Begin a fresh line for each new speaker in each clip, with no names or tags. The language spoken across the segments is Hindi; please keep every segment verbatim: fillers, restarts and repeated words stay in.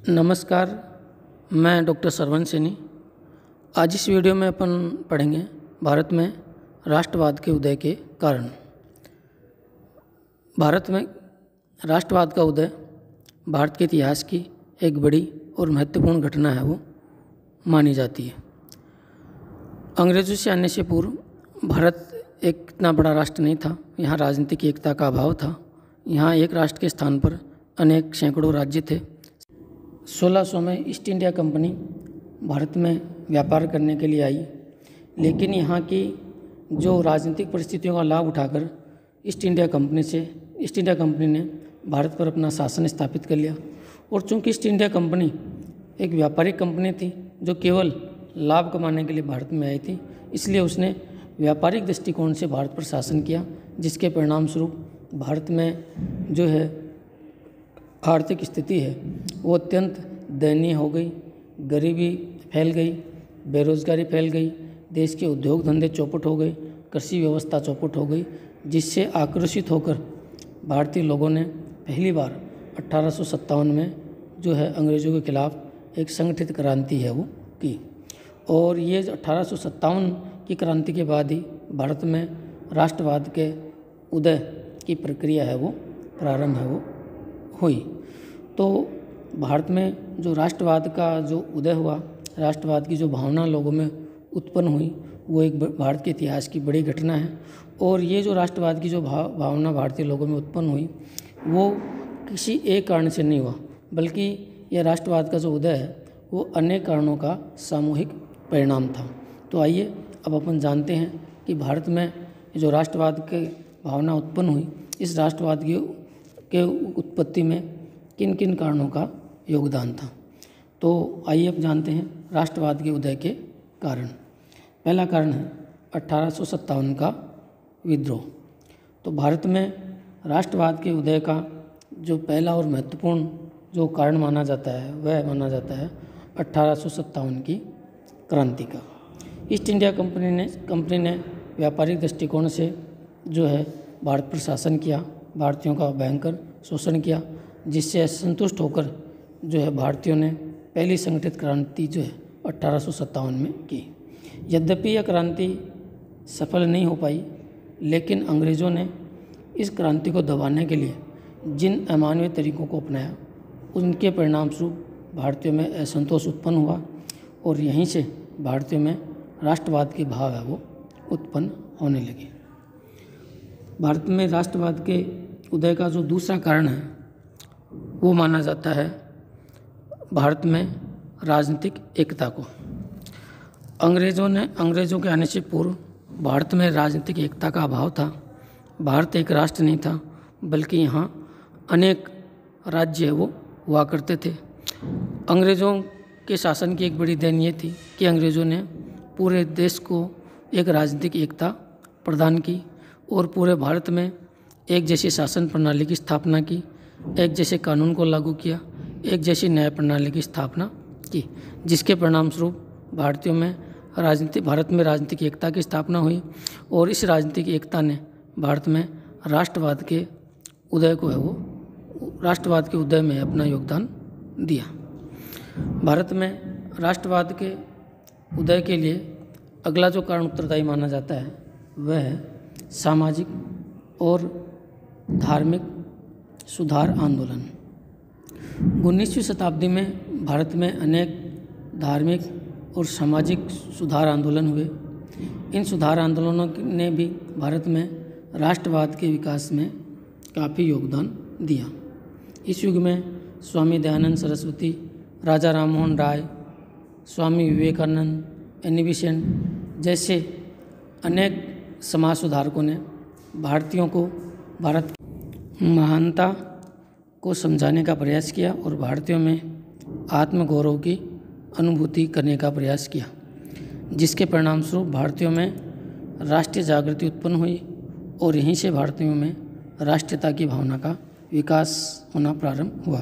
नमस्कार, मैं डॉक्टर सरवण सैनी। आज इस वीडियो में अपन पढ़ेंगे भारत में राष्ट्रवाद के उदय के कारण। भारत में राष्ट्रवाद का उदय भारत के इतिहास की एक बड़ी और महत्वपूर्ण घटना है, वो मानी जाती है। अंग्रेजों से आने से पूर्व भारत एक इतना बड़ा राष्ट्र नहीं था। यहाँ राजनीतिक एकता का अभाव था। यहाँ एक राष्ट्र के स्थान पर अनेक सैकड़ों राज्य थे। सोलह सौ में ईस्ट इंडिया कंपनी भारत में व्यापार करने के लिए आई, लेकिन यहाँ की जो राजनीतिक परिस्थितियों का लाभ उठाकर ईस्ट इंडिया कंपनी से ईस्ट इंडिया कंपनी ने भारत पर अपना शासन स्थापित कर लिया। और चूंकि ईस्ट इंडिया कंपनी एक व्यापारिक कंपनी थी जो केवल लाभ कमाने के लिए भारत में आई थी, इसलिए उसने व्यापारिक दृष्टिकोण से भारत पर शासन किया, जिसके परिणाम स्वरूप भारत में जो है आर्थिक स्थिति है वो अत्यंत दयनीय हो गई। गरीबी फैल गई, बेरोजगारी फैल गई, देश के उद्योग धंधे चौपट हो गए, कृषि व्यवस्था चौपट हो गई, जिससे आक्रोशित होकर भारतीय लोगों ने पहली बार अठारह सौ सत्तावन में जो है अंग्रेज़ों के खिलाफ एक संगठित क्रांति है वो की। और ये अठारह सौ सत्तावन की क्रांति के बाद ही भारत में राष्ट्रवाद के उदय की प्रक्रिया है वो प्रारंभ है वो हुई। तो भारत में जो राष्ट्रवाद का जो उदय हुआ, राष्ट्रवाद की जो भावना लोगों में उत्पन्न हुई, वो एक भारत के इतिहास की बड़ी घटना है। और ये जो राष्ट्रवाद की जो भाव भावना भारतीय लोगों में उत्पन्न हुई, वो किसी एक कारण से नहीं हुआ, बल्कि यह राष्ट्रवाद का जो उदय है वो अनेक कारणों का सामूहिक परिणाम था। तो आइए अब अपन जानते हैं कि भारत में जो राष्ट्रवाद की भावना उत्पन्न हुई, इस राष्ट्रवाद की के उत्पत्ति में किन किन कारणों का योगदान था। तो आइए अब जानते हैं राष्ट्रवाद के उदय के कारण। पहला कारण है अठारह सौ सत्तावन का विद्रोह। तो भारत में राष्ट्रवाद के उदय का जो पहला और महत्वपूर्ण जो कारण माना जाता है वह माना जाता है अठारह सौ सत्तावन की क्रांति का। ईस्ट इंडिया कंपनी ने कंपनी ने व्यापारिक दृष्टिकोण से जो है भारत पर शासन किया, भारतीयों का भयंकर शोषण किया, जिससे असंतुष्ट होकर जो है भारतीयों ने पहली संगठित क्रांति जो है अठारह सौ सत्तावन में की। यद्यपि यह क्रांति सफल नहीं हो पाई, लेकिन अंग्रेज़ों ने इस क्रांति को दबाने के लिए जिन अमानवीय तरीकों को अपनाया, उनके परिणाम स्वरूप भारतीयों में असंतोष उत्पन्न हुआ और यहीं से भारतीयों में राष्ट्रवाद के भाव है वो उत्पन्न होने लगे। भारत में राष्ट्रवाद के उदय का जो दूसरा कारण है वो माना जाता है भारत में राजनीतिक एकता को। अंग्रेज़ों ने अंग्रेज़ों के आने से पूर्व भारत में राजनीतिक एकता का अभाव था। भारत एक राष्ट्र नहीं था, बल्कि यहाँ अनेक राज्य वो हुआ करते थे। अंग्रेज़ों के शासन की एक बड़ी देन ये थी कि अंग्रेज़ों ने पूरे देश को एक राजनीतिक एकता प्रदान की और पूरे भारत में एक जैसी शासन प्रणाली की स्थापना की, एक जैसे कानून को लागू किया, एक जैसी न्याय प्रणाली की स्थापना की, जिसके परिणाम स्वरूप भारतीयों में राजनीति भारत में राजनीतिक एकता की स्थापना हुई। और इस राजनीतिक एकता ने भारत में राष्ट्रवाद के उदय को है वो राष्ट्रवाद के उदय में अपना योगदान दिया। भारत में राष्ट्रवाद के उदय के लिए अगला जो कारण उत्तरदायी माना जाता है वह है सामाजिक और धार्मिक सुधार आंदोलन। उन्नीसवीं शताब्दी में भारत में अनेक धार्मिक और सामाजिक सुधार आंदोलन हुए। इन सुधार आंदोलनों ने भी भारत में राष्ट्रवाद के विकास में काफ़ी योगदान दिया। इस युग में स्वामी दयानंद सरस्वती, राजा राममोहन राय, स्वामी विवेकानंद, एनी बेसेंट जैसे अनेक समाज सुधारकों ने भारतीयों को भारत की महानता को समझाने का प्रयास किया और भारतीयों में आत्मगौरव की अनुभूति करने का प्रयास किया, जिसके परिणाम स्वरूप भारतीयों में राष्ट्रीय जागृति उत्पन्न हुई और यहीं से भारतीयों में राष्ट्रीयता की भावना का विकास होना प्रारंभ हुआ।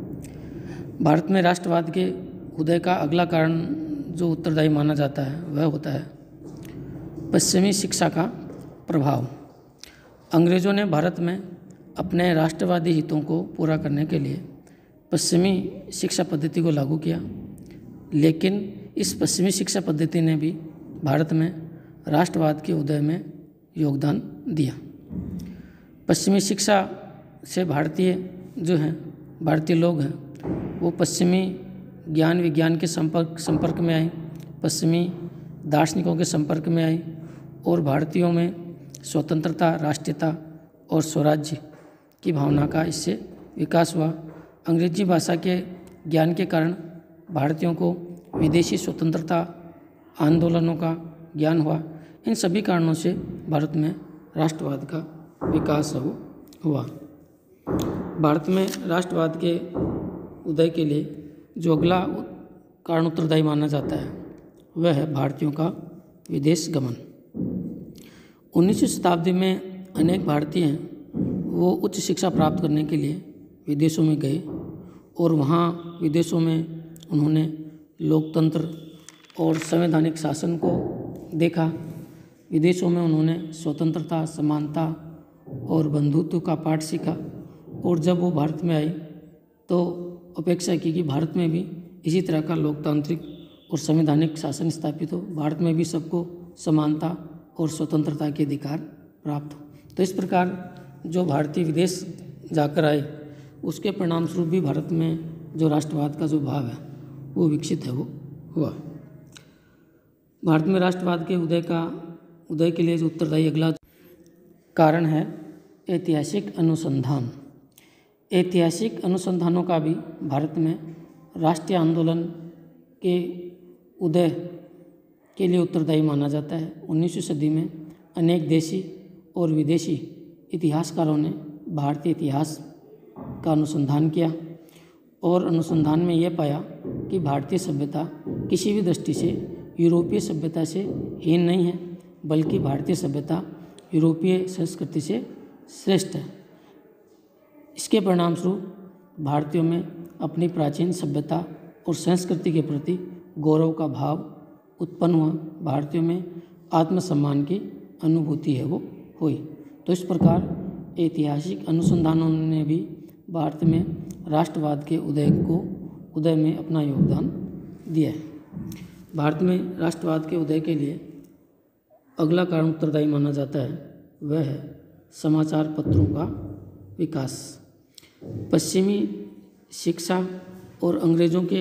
भारत में राष्ट्रवाद के उदय का अगला कारण जो उत्तरदायी माना जाता है वह होता है पश्चिमी शिक्षा का प्रभाव। अंग्रेज़ों ने भारत में अपने राष्ट्रवादी हितों को पूरा करने के लिए पश्चिमी शिक्षा पद्धति को लागू किया, लेकिन इस पश्चिमी शिक्षा पद्धति ने भी भारत में राष्ट्रवाद के उदय में योगदान दिया। पश्चिमी शिक्षा से भारतीय जो हैं भारतीय लोग हैं वो पश्चिमी ज्ञान विज्ञान के संपर्क संपर्क में आए, पश्चिमी दार्शनिकों के संपर्क में आए और भारतीयों में स्वतंत्रता, राष्ट्रीयता और स्वराज्य की भावना का इससे विकास हुआ। अंग्रेजी भाषा के ज्ञान के कारण भारतीयों को विदेशी स्वतंत्रता आंदोलनों का ज्ञान हुआ। इन सभी कारणों से भारत में राष्ट्रवाद का विकास हुआ। भारत में राष्ट्रवाद के उदय के लिए जो अगला कारण उत्तरदायी माना जाता है वह है भारतीयों का विदेश गमन। उन्नीसवीं शताब्दी में अनेक भारतीय हैं वो उच्च शिक्षा प्राप्त करने के लिए विदेशों में गए और वहाँ विदेशों में उन्होंने लोकतंत्र और संवैधानिक शासन को देखा। विदेशों में उन्होंने स्वतंत्रता, समानता और बंधुत्व का पाठ सीखा और जब वो भारत में आए तो अपेक्षा की कि भारत में भी इसी तरह का लोकतांत्रिक और संवैधानिक शासन स्थापित हो, भारत में भी सबको समानता और स्वतंत्रता के अधिकार प्राप्त हो। तो इस प्रकार जो भारतीय विदेश जाकर आए उसके परिणाम स्वरूप भी भारत में जो राष्ट्रवाद का जो भाव है वो विकसित है वो हुआ। भारत में राष्ट्रवाद के उदय का उदय के लिए जो उत्तरदायी अगला कारण है ऐतिहासिक अनुसंधान। ऐतिहासिक अनुसंधानों का भी भारत में राष्ट्रीय आंदोलन के उदय के लिए उत्तरदायी माना जाता है। उन्नीसवीं सदी में अनेक देशी और विदेशी इतिहासकारों ने भारतीय इतिहास का अनुसंधान किया और अनुसंधान में यह पाया कि भारतीय सभ्यता किसी भी दृष्टि से यूरोपीय सभ्यता से हीन नहीं है, बल्कि भारतीय सभ्यता यूरोपीय संस्कृति से श्रेष्ठ है। इसके परिणाम स्वरूप भारतीयों में अपनी प्राचीन सभ्यता और संस्कृति के प्रति गौरव का भाव उत्पन्न हुआ। भारतीयों में आत्मसम्मान की अनुभूति है वो हुई। तो इस प्रकार ऐतिहासिक अनुसंधानों ने भी भारत में राष्ट्रवाद के उदय को उदय में अपना योगदान दिया है। भारत में राष्ट्रवाद के उदय के लिए अगला कारण उत्तरदायी माना जाता है वह है समाचार पत्रों का विकास। पश्चिमी शिक्षा और अंग्रेज़ों के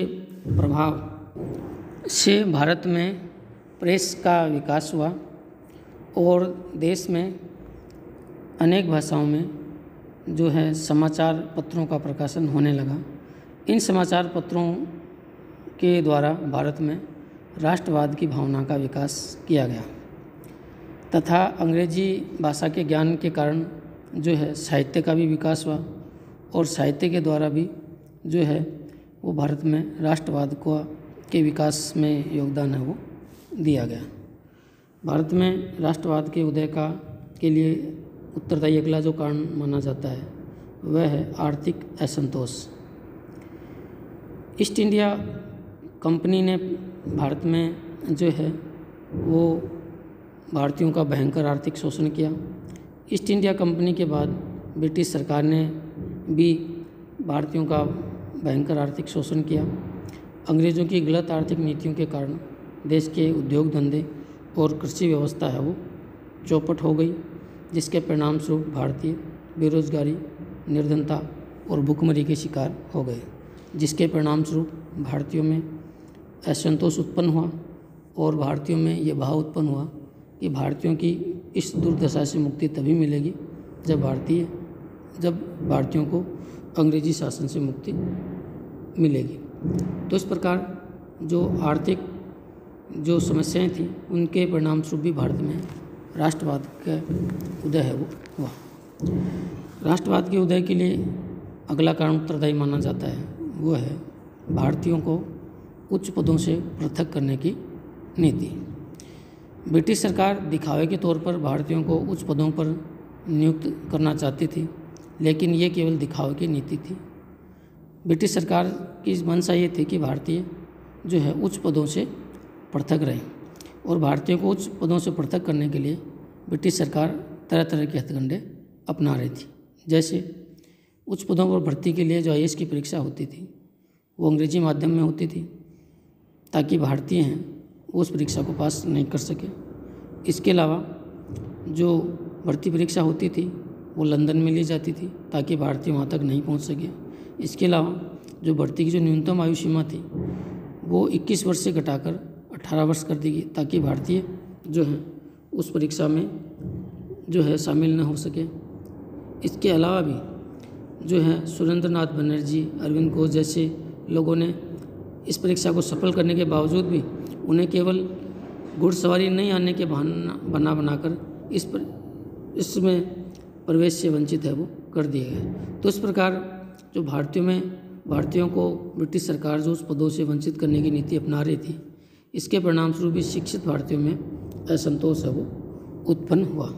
प्रभाव से भारत में प्रेस का विकास हुआ और देश में अनेक भाषाओं में जो है समाचार पत्रों का प्रकाशन होने लगा। इन समाचार पत्रों के द्वारा भारत में राष्ट्रवाद की भावना का विकास किया गया तथा अंग्रेजी भाषा के ज्ञान के कारण जो है साहित्य का भी विकास हुआ और साहित्य के द्वारा भी जो है वो भारत में राष्ट्रवाद को के विकास में योगदान है वो दिया गया। भारत में राष्ट्रवाद के उदय का के लिए उत्तरदायी अगला जो कारण माना जाता है वह है आर्थिक असंतोष। ईस्ट इंडिया कंपनी ने भारत में जो है वो भारतीयों का भयंकर आर्थिक शोषण किया। ईस्ट इंडिया कंपनी के बाद ब्रिटिश सरकार ने भी भारतीयों का भयंकर आर्थिक शोषण किया। अंग्रेज़ों की गलत आर्थिक नीतियों के कारण देश के उद्योग धंधे और कृषि व्यवस्था है वो चौपट हो गई, जिसके परिणाम स्वरूप भारतीय बेरोजगारी, निर्धनता और भूखमरी के शिकार हो गए, जिसके परिणाम स्वरूप भारतीयों में असंतोष उत्पन्न हुआ और भारतीयों में ये भाव उत्पन्न हुआ कि भारतीयों की इस दुर्दशा से मुक्ति तभी मिलेगी जब भारतीय जब भारतीयों को अंग्रेजी शासन से मुक्ति मिलेगी। तो इस प्रकार जो आर्थिक जो समस्याएं थी उनके परिणाम स्वरूप भी भारत में राष्ट्रवाद का उदय है वो हुआ। राष्ट्रवाद के उदय के लिए अगला कारण उत्तरदायी माना जाता है वो है भारतीयों को उच्च पदों से पृथक करने की नीति। ब्रिटिश सरकार दिखावे के तौर पर भारतीयों को उच्च पदों पर नियुक्त करना चाहती थी, लेकिन ये केवल दिखावे की नीति थी। ब्रिटिश सरकार की मंशा ये थी कि भारतीय जो है उच्च पदों से पृथक रहें और भारतीयों को उच्च पदों से पृथक करने के लिए ब्रिटिश सरकार तरह तरह के हथकंडे अपना रही थी। जैसे उच्च पदों पर भर्ती के लिए जो आई ए एस की परीक्षा होती थी वो अंग्रेजी माध्यम में होती थी, ताकि भारतीय हैं वो उस परीक्षा को पास नहीं कर सके। इसके अलावा जो भर्ती परीक्षा होती थी वो लंदन में ली जाती थी, ताकि भारतीय वहाँ तक नहीं पहुँच सके। इसके अलावा जो भर्ती की जो न्यूनतम आयु सीमा थी वो इक्कीस वर्ष से घटाकर अठारह वर्ष कर दी गई, ताकि भारतीय जो है उस परीक्षा में जो है शामिल न हो सके। इसके अलावा भी जो है सुरेंद्र नाथ बनर्जी, अरविंद घोष जैसे लोगों ने इस परीक्षा को सफल करने के बावजूद भी उन्हें केवल घुड़सवारी नहीं आने के बहाना बना बनाकर इस पर इसमें प्रवेश से वंचित है वो कर दिए गए। तो इस प्रकार जो भारतीयों में भारतीयों को ब्रिटिश सरकार जो उस पदों से वंचित करने की नीति अपना रही थी, इसके परिणाम स्वरूप भी शिक्षित भारतीयों में असंतोष है वो उत्पन्न हुआ।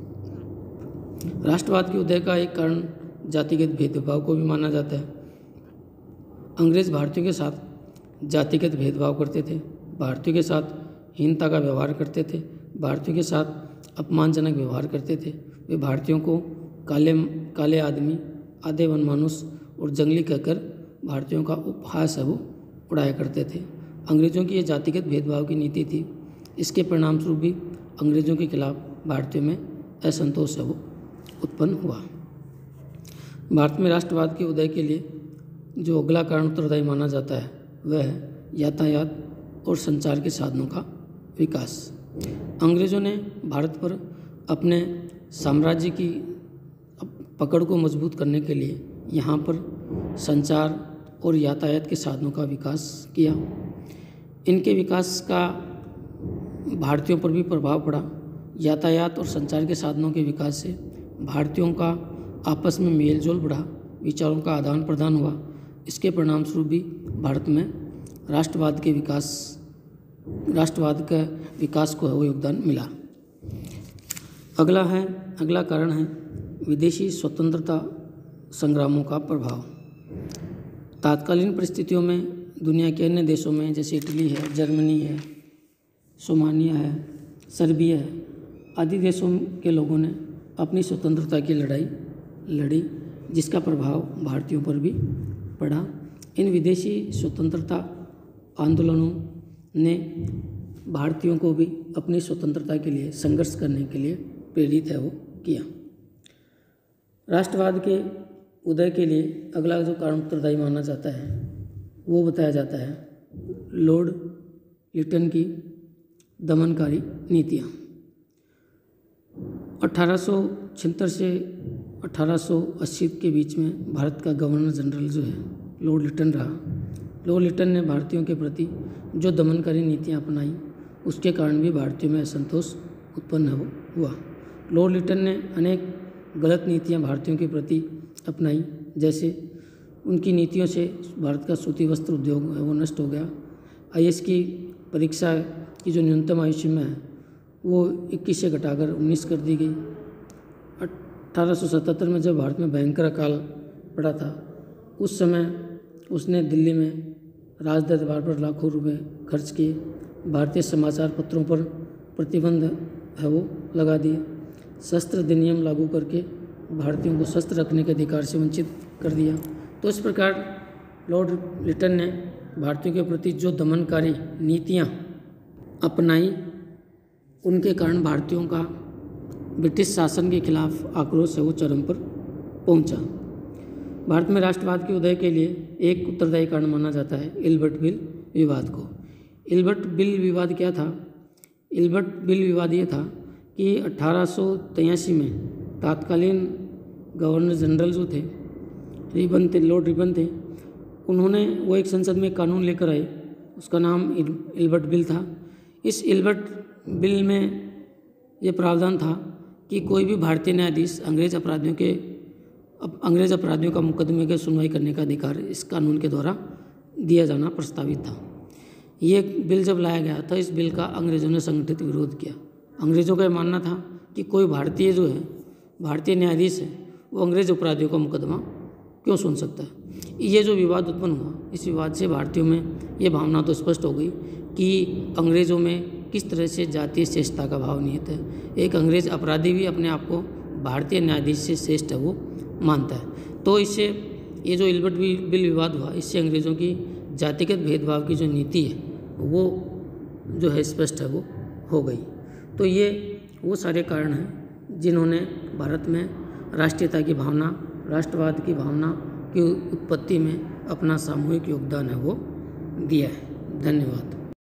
राष्ट्रवाद के उदय का एक कारण जातिगत भेदभाव को भी माना जाता है। अंग्रेज भारतीयों के साथ जातिगत भेदभाव करते थे, भारतीयों के साथ हीनता का व्यवहार करते थे, भारतीयों के साथ अपमानजनक व्यवहार करते थे। वे भारतीयों को काले काले आदमी, आधे वनमानुष और जंगली कहकर भारतीयों का उपहास है वो उड़ाया करते थे। अंग्रेज़ों की ये जातिगत भेदभाव की नीति थी। इसके परिणाम स्वरूप भी अंग्रेज़ों के खिलाफ भारतीयों में असंतोष है वो उत्पन्न हुआ। भारत में राष्ट्रवाद के उदय के लिए जो अगला कारण उत्तरदायी माना जाता है वह है यातायात और संचार के साधनों का विकास। अंग्रेज़ों ने भारत पर अपने साम्राज्य की पकड़ को मजबूत करने के लिए यहाँ पर संचार और यातायात के साधनों का विकास किया। इनके विकास का भारतीयों पर भी प्रभाव पड़ा। यातायात और संचार के साधनों के विकास से भारतीयों का आपस में मेल जोल बढ़ा, विचारों का आदान प्रदान हुआ। इसके परिणाम स्वरूप भी भारत में राष्ट्रवाद के विकास राष्ट्रवाद का विकास को वो योगदान मिला। अगला है अगला कारण है विदेशी स्वतंत्रता संग्रामों का प्रभाव। तात्कालीन परिस्थितियों में दुनिया के अन्य देशों में जैसे इटली है, जर्मनी है, सोमानिया है, सर्बिया है आदि देशों के लोगों ने अपनी स्वतंत्रता की लड़ाई लड़ी, जिसका प्रभाव भारतीयों पर भी पड़ा। इन विदेशी स्वतंत्रता आंदोलनों ने भारतीयों को भी अपनी स्वतंत्रता के लिए संघर्ष करने के लिए प्रेरित है वो किया। राष्ट्रवाद के उदय के लिए अगला जो कारण उत्तरदायी माना जाता है वो बताया जाता है लॉर्ड लिटन की दमनकारी नीतियाँ। अठारह सौ छिहत्तर से अठारह सौ अस्सी के बीच में भारत का गवर्नर जनरल जो है लॉर्ड लिटन रहा। लॉर्ड लिटन ने भारतीयों के प्रति जो दमनकारी नीतियाँ अपनाई उसके कारण भी भारतीयों में असंतोष उत्पन्न हुआ। लॉर्ड लिटन ने अनेक गलत नीतियाँ भारतीयों के प्रति अपनाई, जैसे उनकी नीतियों से भारत का सूती वस्त्र उद्योग है वो नष्ट हो गया। आई ए एस की परीक्षा की जो न्यूनतम आयु सीमा है वो इक्कीस से घटाकर उन्नीस कर दी गई। अठारह सौ सतहत्तर में जब भारत में भयंकर अकाल पड़ा था उस समय उसने दिल्ली में राज दरबार पर लाखों रुपए खर्च किए। भारतीय समाचार पत्रों पर प्रतिबंध है वो लगा दिए। शस्त्र अधिनियम लागू करके भारतीयों को शस्त्र रखने के अधिकार से वंचित कर दिया। तो इस प्रकार लॉर्ड लिटन ने भारतीयों के प्रति जो दमनकारी नीतियाँ अपनाई उनके कारण भारतीयों का ब्रिटिश शासन के खिलाफ आक्रोश है वो चरम पर पहुंचा। भारत में राष्ट्रवाद के उदय के लिए एक उत्तरदायी कारण माना जाता है इल्बर्ट बिल विवाद को। इल्बर्ट बिल विवाद क्या था? इल्बर्ट बिल विवाद ये था कि अठारह सौ तिरासी में तत्कालीन गवर्नर जनरल जो थे रिबन थे लॉर्ड रिबन थे, उन्होंने वो एक संसद में कानून लेकर आए, उसका नाम इल्बर्ट बिल था। इस इल्बर्ट बिल में ये प्रावधान था कि कोई भी भारतीय न्यायाधीश अंग्रेज अपराधियों के अंग्रेज अपराधियों का मुकदमे की सुनवाई करने का अधिकार इस कानून के द्वारा दिया जाना प्रस्तावित था। ये बिल जब लाया गया था इस बिल का अंग्रेज़ों ने संगठित विरोध किया। अंग्रेज़ों का मानना था कि कोई भारतीय जो है भारतीय न्यायाधीश है वो अंग्रेज अपराधियों का मुकदमा क्यों सुन सकता है। ये जो विवाद उत्पन्न हुआ इस विवाद से भारतीयों में ये भावना तो स्पष्ट हो गई कि अंग्रेज़ों में किस तरह से जातीय श्रेष्ठता का भाव निहित है। एक अंग्रेज अपराधी भी अपने आप को भारतीय न्यायाधीश से श्रेष्ठ है वो मानता है। तो इससे ये जो इल्बर्ट बिल विवाद हुआ, इससे अंग्रेज़ों की जातिगत भेदभाव की जो नीति है वो जो है स्पष्ट है वो हो गई। तो ये वो सारे कारण हैं जिन्होंने भारत में राष्ट्रीयता की भावना, राष्ट्रवाद की भावना की उत्पत्ति में अपना सामूहिक योगदान है वो दिया है। धन्यवाद।